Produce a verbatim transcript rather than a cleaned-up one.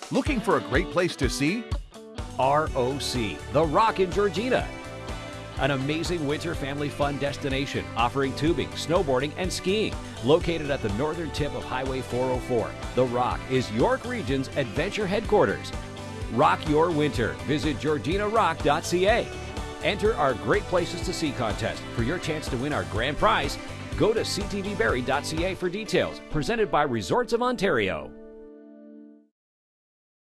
Looking for a great place to see? R O C, The Rock in Georgina. An amazing winter family fun destination offering tubing, snowboarding, and skiing. Located at the northern tip of Highway four oh four, The Rock is York Region's adventure headquarters. Rock your winter. Visit georgina roc dot c a. Enter our Great Places to See contest for your chance to win our grand prize. Go to c t v berry dot c a for details. Presented by Resorts of Ontario.